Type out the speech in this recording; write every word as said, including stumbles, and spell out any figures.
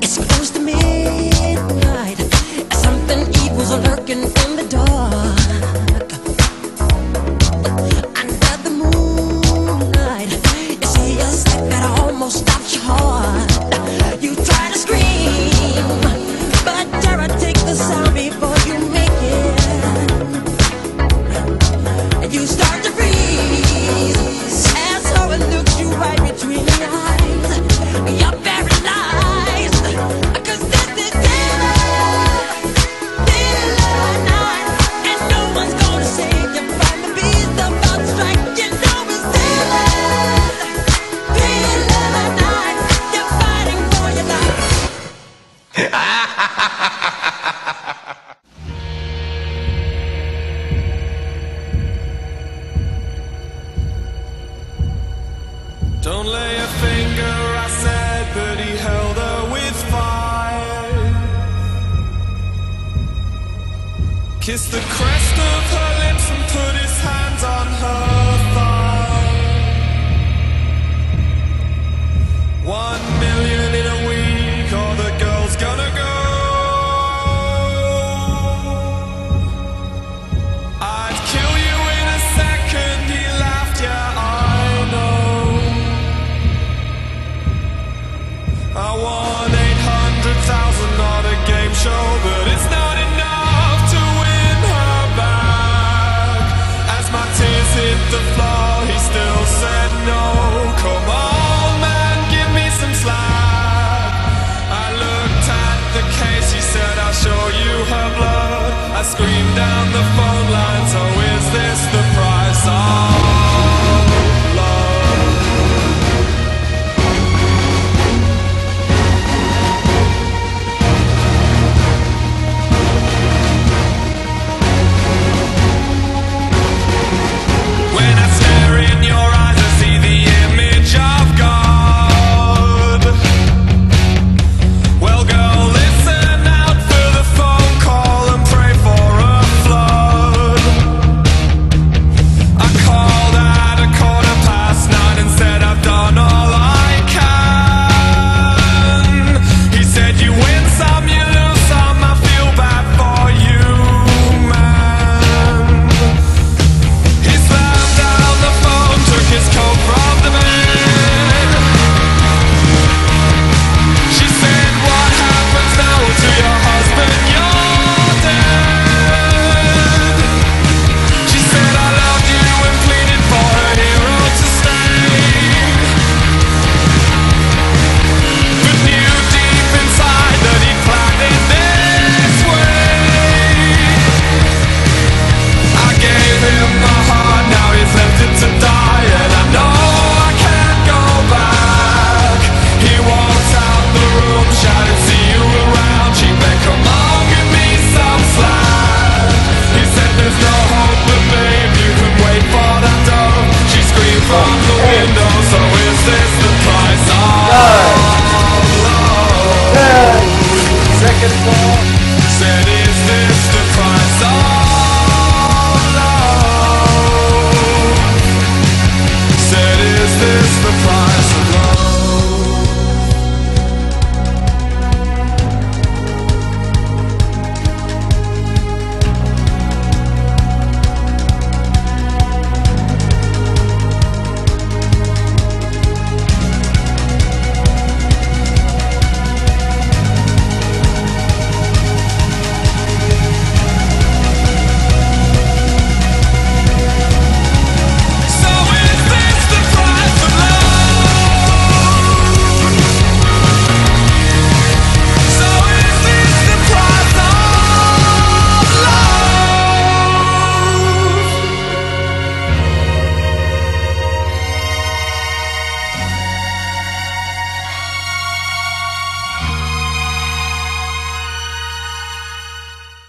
It's close to midnight. Something evil's lurking in the dark. Under the moonlight, you see a sight that almost stops your heart. You try to scream, but terror takes the sound before you make it. And you start to freeze as horror looks you right between the eyes. You're paralyzed, 'cause this is daylight, daylight night, and no one's gonna save you from the beast about to strike. You know it's daylight, daylight night. You're fighting for your life. Don't lay a finger, I said, but he held her with fire. Kissed the crest of her lips and put his hands on her thigh. One million in a week, or the girl's gonna go. I'd kill you in a second, he laughed, yeah, I know. I won eight hundred thousand on a game show, but it's not enough to win her back. As my tears hit the floor, he still said no. Come on, man, give me some slack. I looked at the case, he said, I'll show you her blood. I screamed down the phone lines, oh, is this the